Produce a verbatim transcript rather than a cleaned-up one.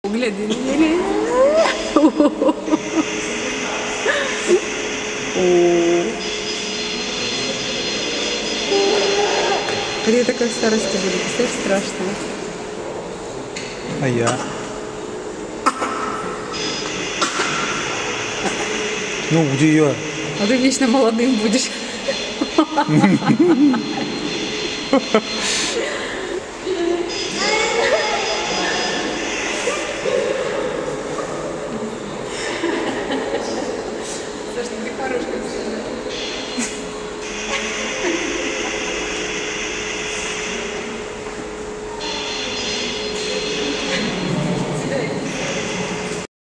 Гляди, гляди. Где такой в старости будет? Представляешь, страшно. А я? Ну, где я? А ты вечно молодым будешь. Саша, ты хорошая.